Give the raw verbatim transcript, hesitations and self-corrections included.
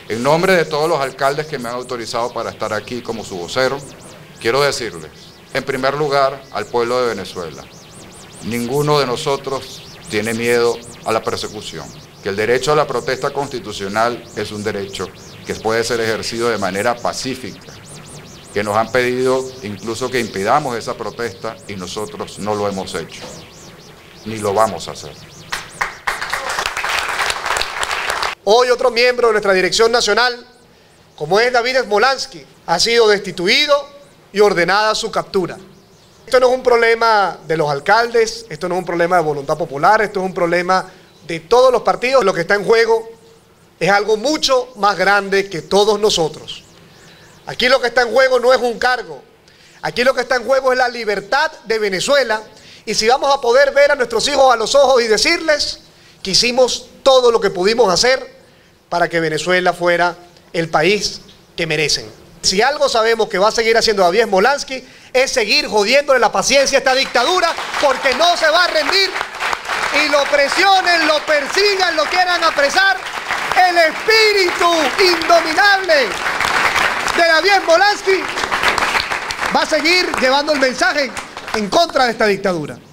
En nombre de todos los alcaldes que me han autorizado para estar aquí como su vocero, quiero decirles, en primer lugar, al pueblo de Venezuela, ninguno de nosotros tiene miedo a la persecución, que el derecho a la protesta constitucional es un derecho que puede ser ejercido de manera pacífica, que nos han pedido incluso que impidamos esa protesta y nosotros no lo hemos hecho, ni lo vamos a hacer. Hoy otro miembro de nuestra dirección nacional, como es David Smolansky, ha sido destituido y ordenada su captura. Esto no es un problema de los alcaldes, esto no es un problema de voluntad popular, esto es un problema de todos los partidos. Lo que está en juego es algo mucho más grande que todos nosotros. Aquí lo que está en juego no es un cargo, aquí lo que está en juego es la libertad de Venezuela, y si vamos a poder ver a nuestros hijos a los ojos y decirles que hicimos todo lo que pudimos hacer para que Venezuela fuera el país que merecen. Si algo sabemos que va a seguir haciendo David Smolansky es seguir jodiéndole la paciencia a esta dictadura, porque no se va a rendir, y lo presionen, lo persigan, lo quieran apresar. El espíritu indominable de David Smolansky va a seguir llevando el mensaje en contra de esta dictadura.